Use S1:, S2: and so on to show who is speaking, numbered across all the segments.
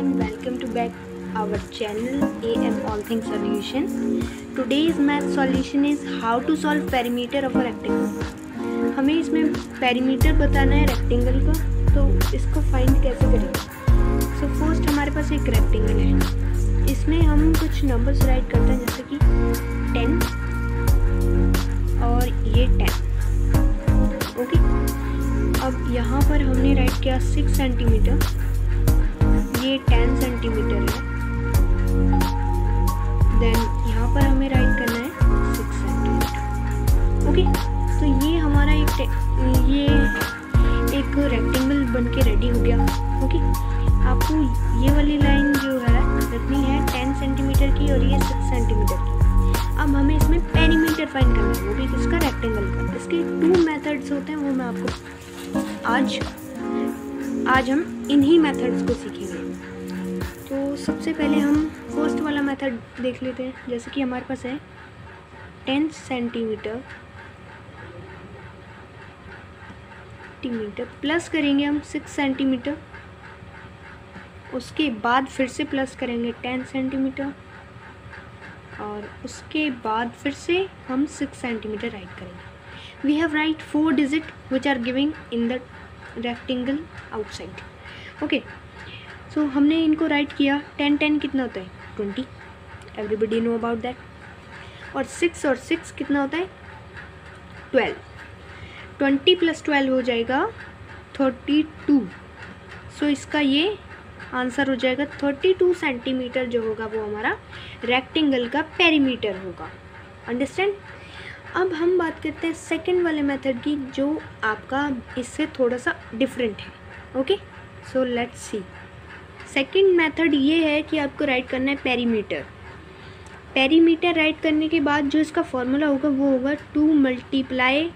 S1: everyone, welcome to back our channel AM All Things Solution. Today's math solution is how to solve perimeter of a rectangle. हमें इसमें perimeter बताना है rectangle का, तो इसको find कैसे करेंगे? So first हमारे पास एक rectangle है, इसमें हम कुछ numbers write करते हैं जैसे कि 10 और ये 10. ओके अब यहाँ पर हमने राइट किया 6 सेंटीमीटर, ये 10 सेंटीमीटर है. देन यहाँ पर हमें राइट करना है 6 सेंटीमीटर. ओके तो ये हमारा एक रेक्टेंगल बन के रेडी हो गया. ओके आपको ये वाली लाइन जो है रखनी है 10 सेंटीमीटर की और ये 6 सेंटीमीटर की. अब हमें इसमें पेरीमीटर फाइंड करना है, वो भी किसका, रेक्टेंगल का. इसके 2 मेथड्स होते हैं, वो मैं आपको आज हम इन्हीं मेथड्स को सीखेंगे. तो सबसे पहले हम फर्स्ट वाला मेथड देख लेते हैं. जैसे कि हमारे पास है 10 सेंटीमीटर प्लस करेंगे हम 6 सेंटीमीटर, उसके बाद फिर से प्लस करेंगे 10 सेंटीमीटर और उसके बाद फिर से हम 6 सेंटीमीटर राइट करेंगे. We have write 4 digit which are giving in the rectangle outside. Okay so हमने इनको राइट किया. 10 कितना होता है 20, एवरीबडी नो अबाउट दैट. और 6 कितना होता है 12. 20 + 12 हो जाएगा 32. सो इसका ये आंसर हो जाएगा 32 सेंटीमीटर जो होगा वो हमारा रेक्टेंगल का पेरीमीटर होगा. अंडरस्टैंड. अब हम बात करते हैं सेकंड वाले मेथड की, जो आपका इससे थोड़ा सा डिफरेंट है. Okay so let's see. Second method ये है कि आपको राइट करना है पेरीमीटर राइट करने के बाद जो इसका फॉर्मूला होगा वो होगा 2 ×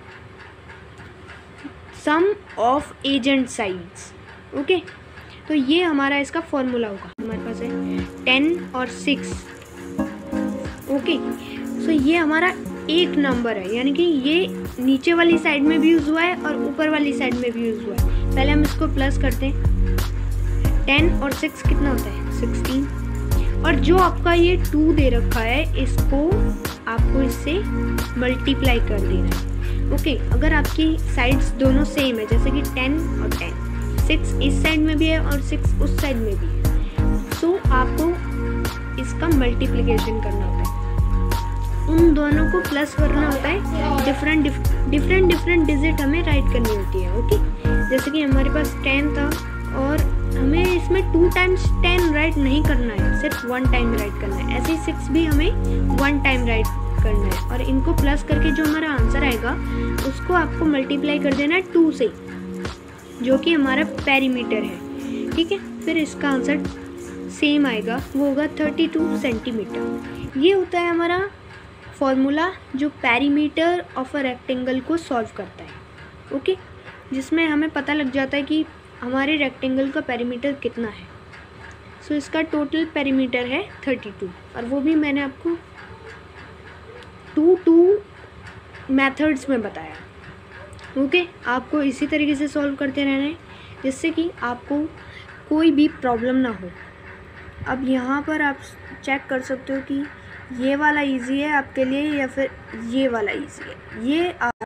S1: sum of adjacent sides. Okay तो ये हमारा इसका फॉर्मूला होगा. हमारे पास है 10 और 6. ओके सो ये हमारा एक नंबर है, यानी कि ये नीचे वाली साइड में भी यूज़ हुआ है और ऊपर वाली साइड में भी यूज़ हुआ है. पहले हम इसको प्लस करते हैं. 10 और 6 कितना होता है 16. और जो आपका ये 2 दे रखा है इसको आपको इससे मल्टीप्लाई कर देना है. ओके अगर आपकी साइड्स दोनों सेम है, जैसे कि 10 और 10, 6 इस साइड में भी है और 6 उस साइड में भी है, सो आपको इसका मल्टीप्लिकेशन करना होता है. उन दोनों को प्लस करना होता है. डिफरेंट डिजिट हमें राइट करनी होती है. ओके जैसे कि हमारे पास 10 था और हमें इसमें 2 टाइम्स 10 राइट नहीं करना है, सिर्फ 1 टाइम राइट करना है. ऐसे ही 6 भी हमें 1 टाइम राइट करना है और इनको प्लस करके जो हमारा आंसर आएगा उसको आपको मल्टीप्लाई कर देना है 2 से, जो कि हमारा पेरीमीटर है. ठीक है फिर इसका आंसर सेम आएगा, वो होगा 32 सेंटीमीटर. ये होता है हमारा फॉर्मूला जो पेरीमीटर ऑफ अ रेक्टेंगल को सॉल्व करता है. ओके जिसमें हमें पता लग जाता है कि हमारे रेक्टेंगल का पेरीमीटर कितना है. सो इसका टोटल पेरीमीटर है 32 और वो भी मैंने आपको 2 मेथड्स में बताया. ओके आपको इसी तरीके से सॉल्व करते रहना है जिससे कि आपको कोई भी प्रॉब्लम ना हो. अब यहाँ पर आप चेक कर सकते हो कि ये वाला इजी है आपके लिए या फिर ये वाला इजी है. ये